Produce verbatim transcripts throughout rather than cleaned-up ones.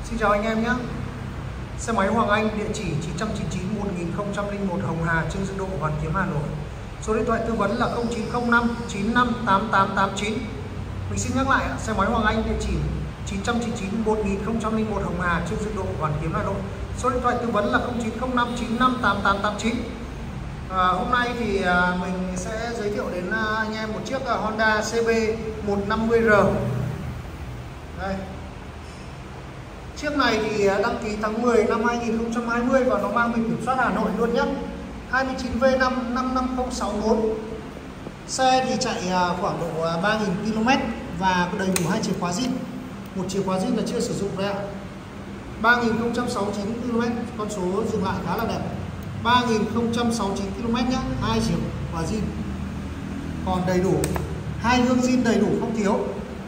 Xin chào anh em nhé. Xe máy Hoàng Anh, địa chỉ chín trăm chín mươi chín một nghìn không trăm lẻ một Hồng Hà, Trương Dương Độ, Hoàn Kiếm, Hà Nội. Số điện thoại tư vấn là không chín không năm chín năm tám tám tám chín. Mình xin nhắc lại, xe máy Hoàng Anh, địa chỉ chín trăm chín mươi chín một nghìn không trăm lẻ một Hồng Hà, Trương Dương Độ, Hoàn Kiếm, Hà Nội. Số điện thoại tư vấn là không chín không năm chín năm tám tám tám chín. À, hôm nay thì à, mình sẽ giới thiệu đến à, anh em một chiếc à, Honda C B một năm mươi R. Đây. Chiếc này thì đăng ký tháng mười năm hai nghìn không trăm hai mươi và nó mang biển kiểm soát Hà Nội luôn nhé. hai chín V năm năm năm không sáu bốn. Xe thì chạy khoảng độ ba nghìn ki lô mét và đầy đủ hai chìa khóa zin. Một chìa khóa zin là chưa sử dụng đấy ạ. ba nghìn không trăm sáu mươi chín ki lô mét, con số dừng lại khá là đẹp. ba nghìn không trăm sáu mươi chín ki lô mét nhé, hai chìa khóa zin. Còn đầy đủ, hai gương zin đầy đủ không thiếu.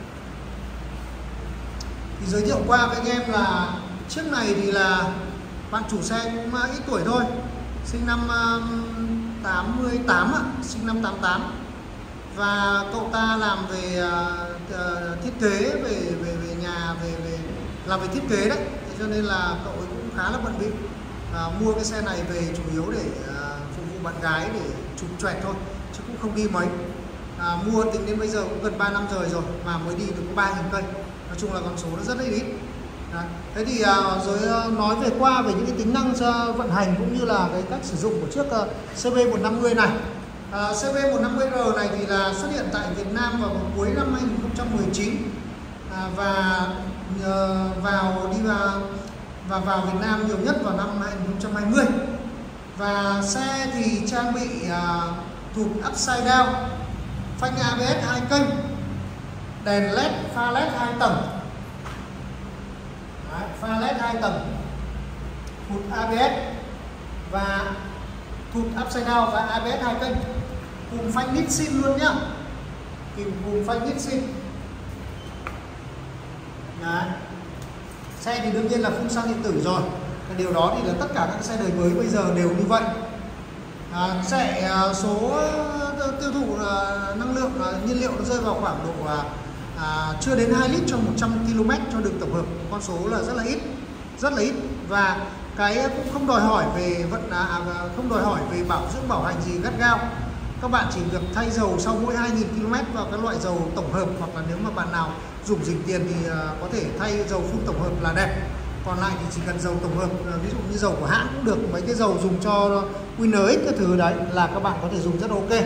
Thì giới thiệu qua với anh em là chiếc này thì là bạn chủ xe cũng ít tuổi thôi, sinh năm tám mươi tám ạ, sinh năm tám tám, và cậu ta làm về uh, thiết kế, về về về nhà, về về làm về thiết kế đấy, thế cho nên là cậu ấy cũng khá là bận bịu. Uh, mua cái xe này về chủ yếu để uh, phục vụ bạn gái, để chụp choẹt thôi, chứ cũng không đi mấy. Uh, mua tính đến bây giờ cũng gần ba năm rồi rồi mà mới đi được có ba nghìn cây. Nói chung là con số nó rất là ít. Đấy. Thế thì uh, rồi uh, nói về qua về những cái tính năng uh, vận hành cũng như là cái cách sử dụng của chiếc uh, C B một năm mươi này. Uh, C B một năm mươi R này thì là xuất hiện tại Việt Nam vào cuối năm hai nghìn không trăm mười chín uh, và uh, vào đi vào và vào Việt Nam nhiều nhất vào năm hai nghìn không trăm hai mươi. Và xe thì trang bị uh, thụt upside down, phanh A B S hai kênh, đèn led, pha led hai tầng. Đấy, pha led hai tầng, thụt A B S và thụt upside down và A B S hai kênh, cùng phanh Nissin luôn nhá, cùng phanh Nissin. Đấy. Xe thì đương nhiên là phun xăng điện tử rồi. Cái điều đó thì là tất cả các xe đời mới bây giờ đều như vậy. À, chạy số tiêu thụ năng lượng nhiên liệu nó rơi vào khoảng độ À, chưa đến hai lít cho một trăm ki lô mét cho đường tổng hợp, con số là rất là ít, rất là ít. Và cái cũng không đòi hỏi về vận à, không đòi hỏi về bảo dưỡng bảo hành gì gắt gao. Các bạn chỉ việc thay dầu sau mỗi hai nghìn ki lô mét vào các loại dầu tổng hợp, hoặc là nếu mà bạn nào dùng dình tiền thì à, có thể thay dầu phun tổng hợp là đẹp. Còn lại thì chỉ cần dầu tổng hợp, ví dụ như dầu của hãng cũng được, mấy cái dầu dùng cho WinRx cái thứ đấy là các bạn có thể dùng rất ok.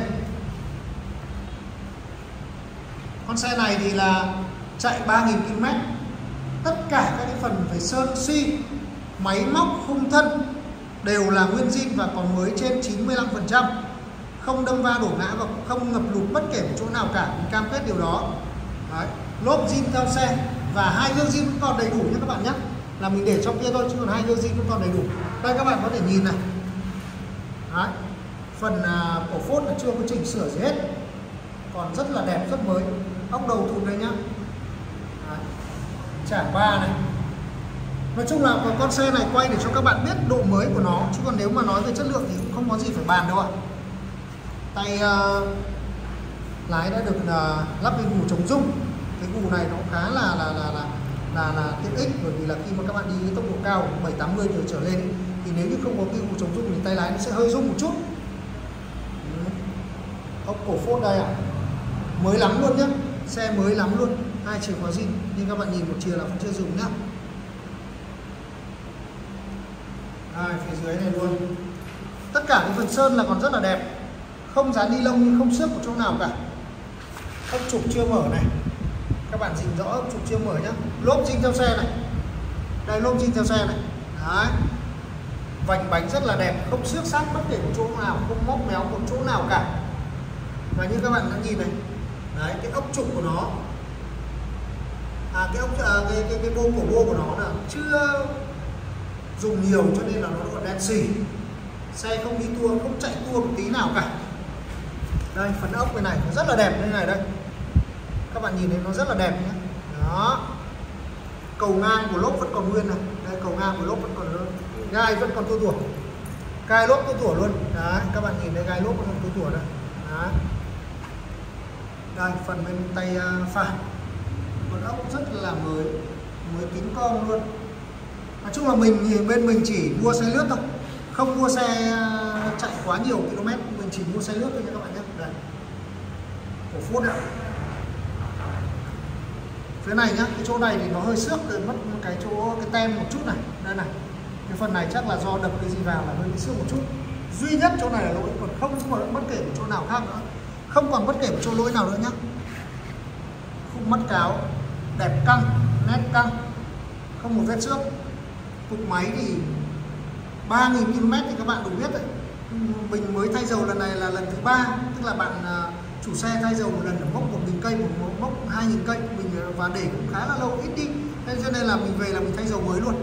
Con xe này thì là chạy ba nghìn ki lô mét. Tất cả các cái phần về sơn xi, máy móc, khung thân đều là nguyên zin và còn mới trên chín mươi lăm phần trăm. Không đâm va đổ ngã và không ngập lụt bất kể một chỗ nào cả, mình cam kết điều đó. Đấy. Lốp zin theo xe và hai gương zin cũng còn đầy đủ nhé các bạn nhé. Là mình để trong kia thôi chứ còn hai gương zin cũng còn đầy đủ. Đây các bạn có thể nhìn này. Đấy. Phần uh, cổ phốt là chưa có chỉnh sửa gì hết, còn rất là đẹp, rất mới. Ốc đầu thụt đây nhá. Đấy. Chả ba này. Nói chung là con xe này quay để cho các bạn biết độ mới của nó, chứ còn nếu mà nói về chất lượng thì cũng không có gì phải bàn đâu ạ. Tay uh, lái đã được uh, lắp cái gù chống rung. Cái gù này nó khá là là là là là, là tiện ích, bởi vì là khi mà các bạn đi với tốc độ cao bảy tám mươi trở lên ấy, thì nếu như không có cái gù chống rung thì tay lái nó sẽ hơi rung một chút. Ốc cổ phốt đây ạ. Mới lắm luôn nhá, xe mới lắm luôn, hai chìa khóa zin, nhưng các bạn nhìn một chìa là vẫn chưa dùng nhá. À, phía dưới này luôn. Tất cả cái phần sơn là còn rất là đẹp, không dán ni lông nhưng không xước một chỗ nào cả. Ốc trục chưa mở này, các bạn nhìn rõ ốc trục chưa mở nhá. Lốp zin theo xe này, đây lốp zin theo xe này. Đấy. Vành bánh rất là đẹp, không xước sát bất kể một chỗ nào, không móc méo một chỗ nào cả. Và như các bạn đã nhìn này, đấy, cái ốc trục của nó, à, cái ốc à, cái cái cái bô cổ bô của nó là chưa dùng nhiều cho nên là nó còn đen xì. Xe không đi tua, không chạy tua một tí nào cả. Đây, phần ốc bên này nó rất là đẹp đây này đây. Các bạn nhìn thấy nó rất là đẹp nhé. Đó. Cầu ngang của lốp vẫn còn nguyên này. Đây, cầu ngang của lốp vẫn còn, gai vẫn còn tua tủa. Gai lốp tua tủa luôn. Đấy, các bạn nhìn thấy gai lốp vẫn còn tua tủa đây. Đấy. Đây, phần bên tay phải, con ốc rất là mới, mới kính cong luôn. Nói chung là mình thì bên mình chỉ mua xe lướt thôi, không mua xe chạy quá nhiều km, mình chỉ mua xe lướt thôi nha các bạn nhé. Đây, cổ phút ạ. Phía này nhá, cái chỗ này thì nó hơi xước, mất cái chỗ cái tem một chút này, đây này. Cái phần này chắc là do đập cái gì vào là hơi bị xước một chút. Duy nhất chỗ này là lỗi, còn không còn bất kể một chỗ nào khác nữa, không còn bất kể một chỗ lỗi nào nữa nhá. Khung mắt cáo đẹp căng, nét căng, không một vết xước. Cục máy thì ba nghìn ki lô mét thì các bạn đủ biết đấy. Mình mới thay dầu lần này là lần thứ ba, tức là bạn chủ xe thay dầu một lần ở mốc một nghìn cây, một mốc hai nghìn cây, mình và để cũng khá là lâu, ít đi, nên cho nên là mình về là mình thay dầu mới luôn.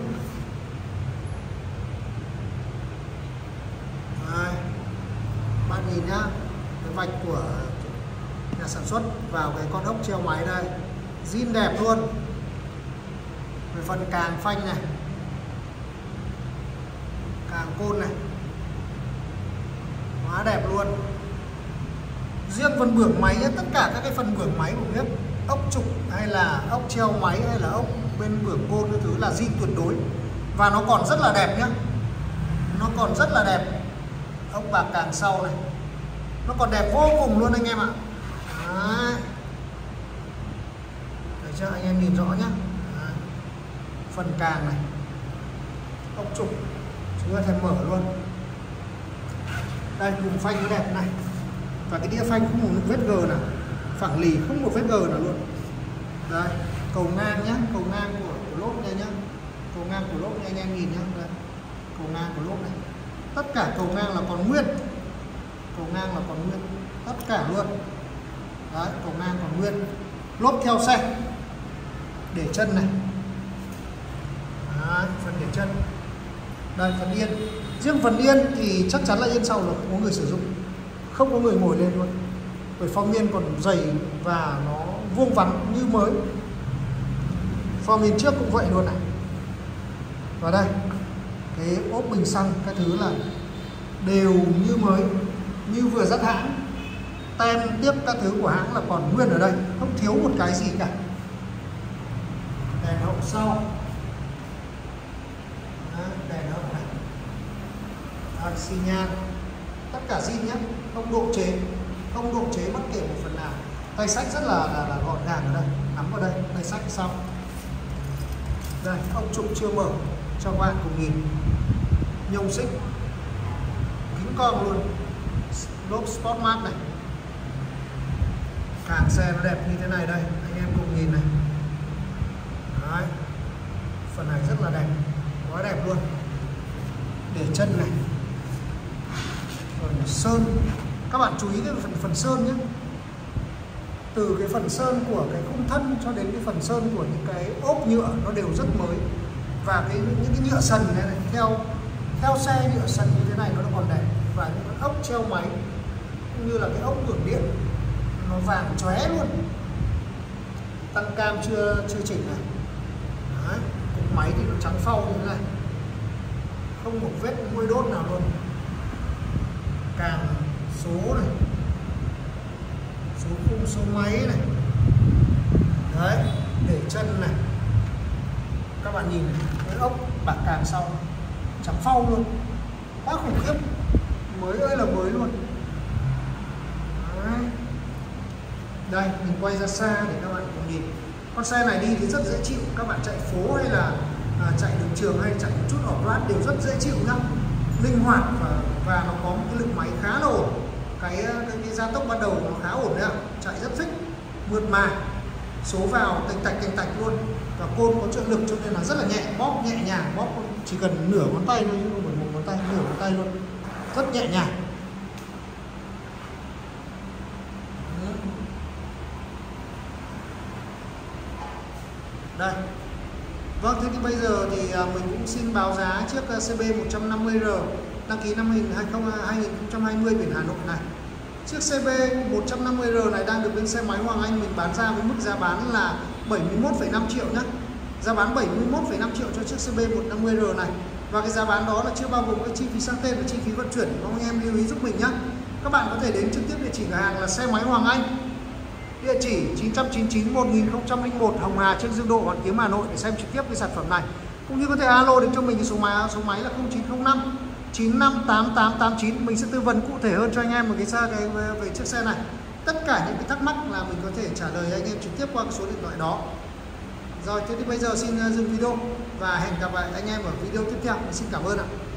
Đây, bạn nhìn nhá, cái vạch của nhà sản xuất vào cái con ốc treo máy đây, zin đẹp luôn. Về phần càng phanh này, càng côn này, quá đẹp luôn. Riêng phần bưởng máy nhé, tất cả các cái phần bưởng máy của biết, ốc trục hay là ốc treo máy hay là ốc bên bưởng côn cái thứ là zin tuyệt đối, và nó còn rất là đẹp nhá, nó còn rất là đẹp. Ốc bạc càng sau này, nó còn đẹp vô cùng luôn anh em ạ. Đấy. Để cho anh em nhìn rõ nhá. Đấy. Phần càng này, ốc trục chúng ta thể mở luôn. Đây, vùng phanh nó đẹp này, và cái đĩa phanh không một vết gờ nào, phẳng lì không một vết gờ nào luôn. Đây, cầu ngang nhá, cầu ngang của, của lốp này nhá, cầu ngang của lốp này anh em nhìn nhá. Đây, cầu ngang của lốp này, tất cả cầu ngang là còn nguyên, cầu ngang là còn nguyên, tất cả luôn. Đấy, cầu ngang còn nguyên. Lốp theo xe, để chân này. Đấy, phần để chân. Đây, phần yên. Riêng phần yên thì chắc chắn là yên sau là không có người sử dụng, không có người ngồi lên luôn, bởi form yên còn dày và nó vuông vắn như mới. Form yên trước cũng vậy luôn này. Và đây, cái ốp bình xăng cái thứ là đều như mới, như vừa dắt hãng. Tem tiếp các thứ của hãng là còn nguyên ở đây, không thiếu một cái gì cả. Đèn hậu sau, đèn hậu này, à, xi nhan, tất cả zin nhé, không độ chế, không độ chế bất kể một phần nào. Tay sách rất là là, là gọn gàng ở đây, nắm vào đây, tay sách sau. Đây, ốc trục chưa mở cho các bạn cùng nhìn. Nhông xích kính cong luôn, lốp sport mát này, càng xe nó đẹp như thế này đây, anh em cùng nhìn này. Đấy, phần này rất là đẹp, quá đẹp luôn. Để chân này, phần sơn, các bạn chú ý cái phần phần sơn nhé. Từ cái phần sơn của cái khung thân cho đến cái phần sơn của những cái ốp nhựa nó đều rất mới. Và cái những cái nhựa sần này, này theo theo xe nhựa sần như thế này nó còn đẹp. Và những cái ốc treo máy cũng như là cái ốc hưởng điện nó vàng chóe luôn. Tăng cam chưa chưa chỉnh này. Đấy, cục máy thì nó trắng phau như thế này, không một vết môi đốt nào luôn. Càng số này, số khung số máy này. Đấy, để chân này, các bạn nhìn này, cái ốc bạc càng sau trắng phau luôn, quá khủng khiếp, mới ơi là mới luôn. Đấy. Đây, mình quay ra xa để các bạn cùng nhìn. Con xe này đi thì rất dễ chịu, các bạn chạy phố hay là à, chạy đường trường hay chạy một chút off-road đều rất dễ chịu nhá, linh hoạt và và nó có một cái lực máy khá là ổn. Cái cái, cái gia tốc ban đầu nó khá ổn đấy ạ, chạy rất thích, mượt mà, số vào tạch tạch tạch tạch luôn, và côn có trợ lực cho nên là rất là nhẹ, bóp nhẹ nhàng, bóp chỉ cần nửa ngón tay thôi chứ không phải một ngón tay, nửa ngón tay luôn, rất nhẹ nhàng. Đây. Vâng, thế thì bây giờ thì mình cũng xin báo giá chiếc xê bê một trăm năm mươi R đăng ký năm hai nghìn không trăm hai mươi biển Hà Nội này. Chiếc xê bê một trăm năm mươi R này đang được bên xe máy Hoàng Anh mình bán ra với mức giá bán là bảy mươi mốt phẩy năm triệu nhé. Giá bán bảy mươi mốt phẩy năm triệu cho chiếc xê bê một trăm năm mươi R này. Và cái giá bán đó là chưa bao gồm cái chi phí sang tên và chi phí vận chuyển, mong anh em lưu ý giúp mình nhé. Các bạn có thể đến trực tiếp địa chỉ cửa hàng là xe máy Hoàng Anh, địa chỉ chín trăm chín mươi chín một nghìn không trăm lẻ một Hồng Hà, Trương Dương Độ, Hoàn Kiếm, Hà Nội để xem trực tiếp cái sản phẩm này. cũng như có thể alo đến cho mình cái số máy số máy là không chín không năm chín năm tám tám tám chín. Mình sẽ tư vấn cụ thể hơn cho anh em một cái xe cái về, về chiếc xe này. Tất cả những cái thắc mắc là mình có thể trả lời anh em trực tiếp qua cái số điện thoại đó. Rồi, thế thì bây giờ xin dừng video và hẹn gặp lại anh em ở video tiếp theo. Mình xin cảm ơn ạ.